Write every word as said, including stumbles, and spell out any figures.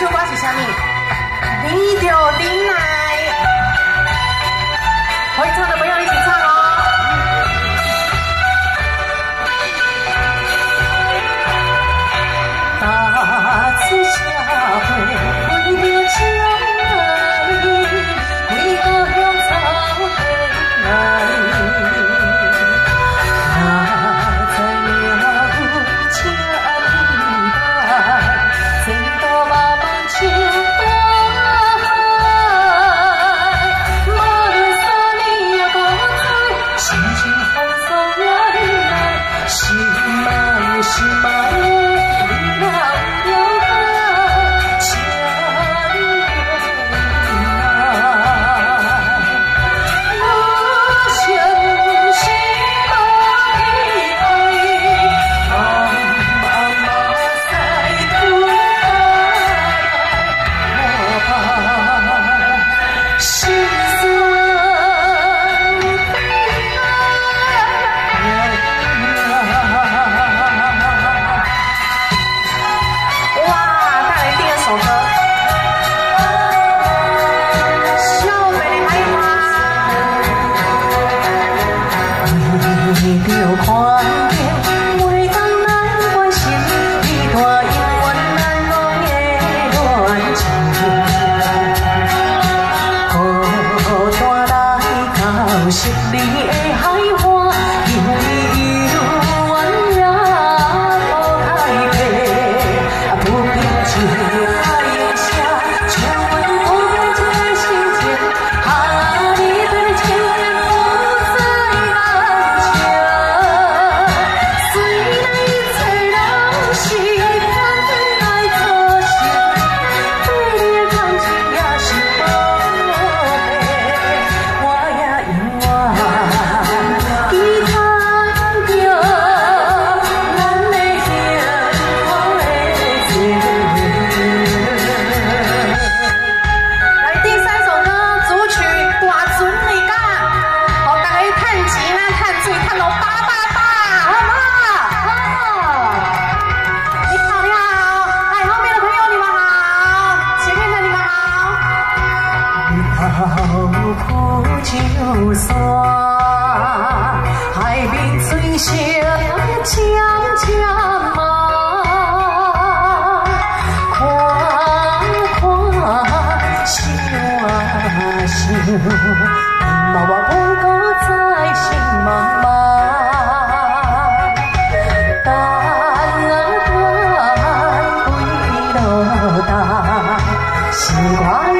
首歌是啥物？你就忍耐。会唱的朋友一起唱哦。大慈下回为着情爱，为个乡草天来。那在了阮千代，前途茫茫像大海。无论三年也无知，心情风霜也忍耐，心爱心爱。就算海面水声渐渐慢，看看想啊想，嘛我无搁在心茫茫，等啊等归落答，是我。